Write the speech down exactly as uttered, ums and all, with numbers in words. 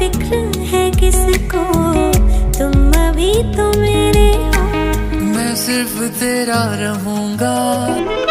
फिक्र है किसको, तुम अभी तो मेरे हो। मैं सिर्फ तेरा रहूंगा।